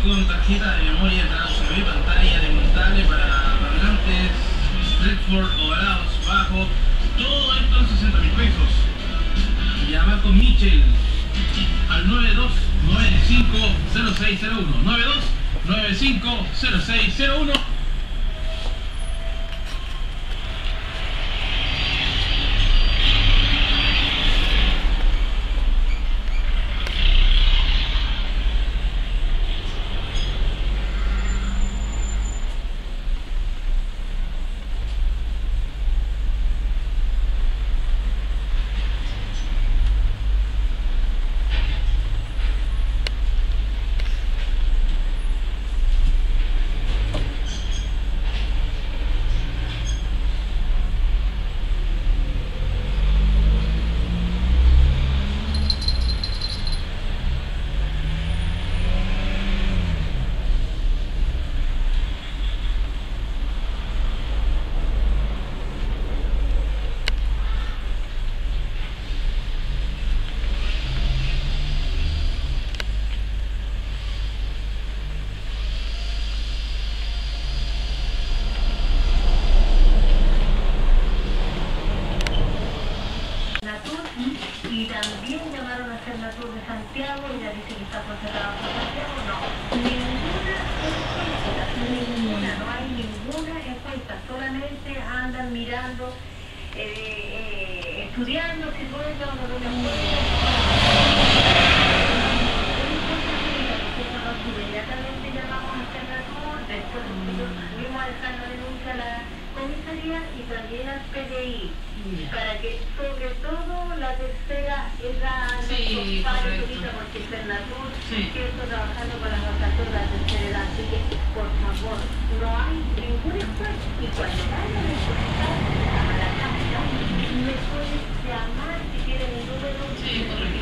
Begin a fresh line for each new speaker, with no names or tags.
con tarjeta de memoria USB, pantalla desmontable para parlantes, Redford, ovalados, bajo, todo esto en 60.000 pesos. Llama con Michel al 92950601, 92950601.
Y también llamaron a hacer la Tour de Santiago y ya dice que está concerrado por Santiago. No, ninguna, no hay ninguna encuesta, solamente andan mirando, estudiando si pueden o no pueden. Nosotros inmediatamente llamamos a hacer la Tour, después nosotros fuimos a dejar la denuncia a la comisaría y también al PDI. Para que sobre todo la tercera es la ahorita porque es el Natur, cierto, trabajando con las vacaciones de la tercera edad, así que por favor, no hay ninguna encuesta y cuando vayan a encuestar a la casa me puedes llamar si quieren el número.